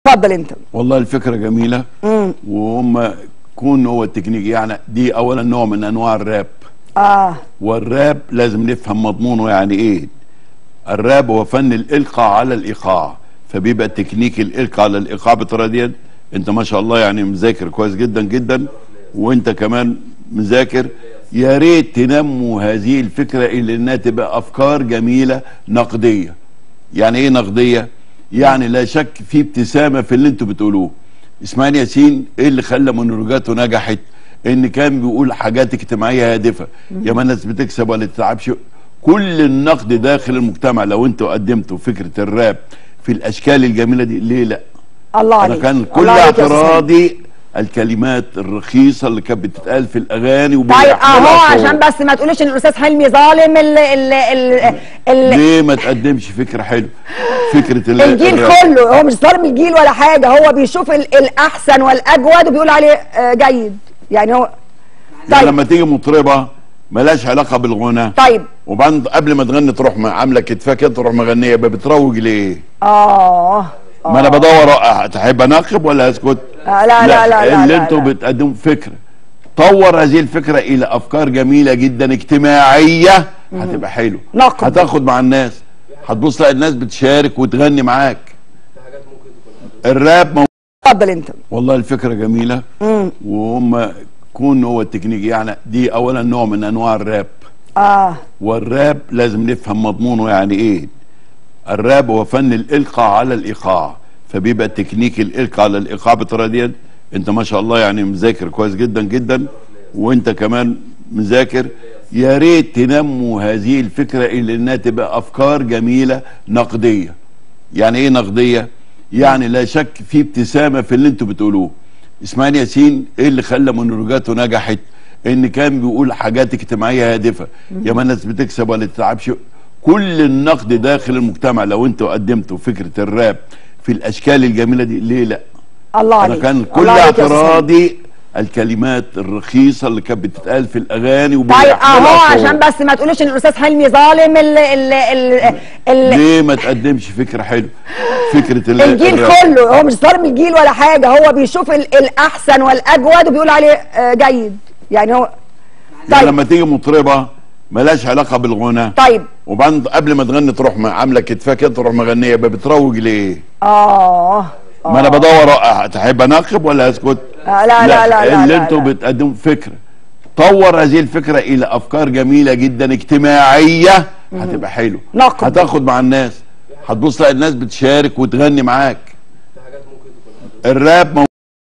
اتفضل انت. والله الفكره جميله. وهم كون هو التكنيك يعني دي اولا نوع من انواع الراب. والراب لازم نفهم مضمونه يعني ايه. الراب هو فن الالقاء على الايقاع، فبيبقى تكنيك الالقاء على الايقاع بالطريقه ديت. انت ما شاء الله يعني مذاكر كويس جدا جدا، وانت كمان مذاكر. يا ريت تنموا هذه الفكره الى انها تبقى افكار جميله نقديه. يعني ايه نقديه؟ يعني لا شك في ابتسامه في اللي انتوا بتقولوه. اسماعيل ياسين ايه اللي خلى مونولوجاته نجحت؟ ان كان بيقول حاجات اجتماعيه هادفه، يا ما الناس بتكسب ولا تتعبش. كل النقد داخل المجتمع لو انتوا قدمتوا فكره الراب في الاشكال الجميله دي، ليه لا؟ الله عليك. انا كان كل اعتراضي الكلمات الرخيصه اللي كانت بتتقال في الاغاني. طيب اهو عشان بس ما تقوليش ان الاستاذ حلمي ظالم. ليه ما تقدمش فكره حلوه؟ فكره الجيل كله هو مش ظالم الجيل ولا حاجه، هو بيشوف الاحسن والاجود وبيقول عليه جيد يعني. هو طيب يعني لما تيجي مطربه ملاش علاقه بالغنى، طيب وبعدين قبل ما تغني تروح عامله كتفها كده تروح مغنيه، بتروج ليه؟ ما انا بدور تحب اناقب ولا اسكت؟ لا اللي انتوا بتقدموا فكره. طور هذه الفكره الى افكار جميله جدا اجتماعيه، هتبقى حلوه، هتاخد مع الناس، هتبص تلاقي الناس بتشارك وتغني معاك. الراب اتفضل انت. والله الفكره جميله. وهم كون هو التكنيك يعني دي اولا نوع من انواع الراب. والراب لازم نفهم مضمونه يعني ايه. الراب هو فن الالقاء على الايقاع، فبيبقى تكنيك الالقاء على الايقاع بالطريقه ديت. انت ما شاء الله يعني مذاكر كويس جدا جدا، وانت كمان مذاكر. يا ريت تنموا هذه الفكره الى انها تبقى افكار جميله نقديه. يعني ايه نقديه؟ يعني لا شك في ابتسامه في اللي انتوا بتقولوه. اسماعيل ياسين ايه اللي خلى مونولوجاته نجحت؟ ان كان بيقول حاجات اجتماعيه هادفه، يا ما الناس بتكسب ولا تتعبش. كل النقد داخل المجتمع لو انتوا قدمتوا فكره الراب في الاشكال الجميله دي، ليه لا؟ الله عليك. انا كان كل اعتراضي الكلمات الرخيصه اللي كانت بتتقال في الاغاني. طيب اهو عشان بس ما تقوليش ان الاستاذ حلمي ظالم. ليه ما تقدمش فكره حلوه؟ فكره الجيل كله هو مش ظالم الجيل ولا حاجه، هو بيشوف الاحسن والاجود وبيقول عليه جيد يعني. هو طيب يعني لما تيجي مطربه ملاش علاقه بالغنى، طيب وبعدين قبل ما تغني تروح عامله كتفها كده تروح مغنيه، بتروج ليه؟ ما انا بدور تحب اناقب ولا اسكت؟ لا اللي انتوا بتقدموا فكره. طور هذه الفكره الى افكار جميله جدا اجتماعيه، هتبقى حلوه، هتاخد مع الناس، هتبص تلاقي الناس بتشارك وتغني معاك. الراب